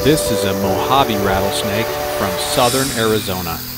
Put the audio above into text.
This is a Mojave rattlesnake from southern Arizona.